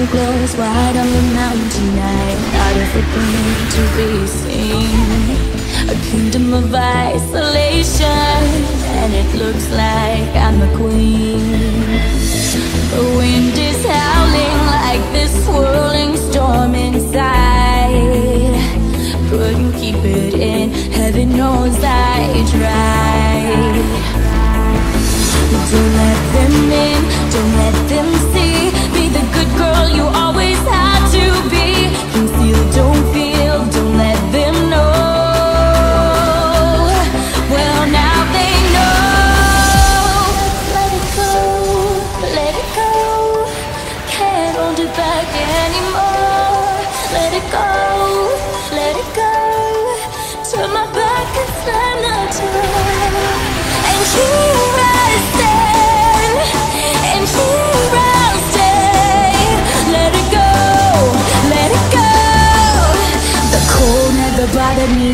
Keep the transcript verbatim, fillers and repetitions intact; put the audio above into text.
close wide on the mountain tonight. Not a footprint to be seen. A kingdom of isolation, and it looks like I'm the queen. The wind is howling like this swirling storm inside. Couldn't keep it in, heaven knows I tried. Don't let them in, don't let them see. Be the good girl you always had to be. Conceal, don't feel, don't let them know. Well, now they know. Let it go, let it go. Can't hold it back anymore. Let it go, let it go. Turn my back and slam the door. And here I stand, and here I'll stay. Let it go, let it go. The cold never bothered me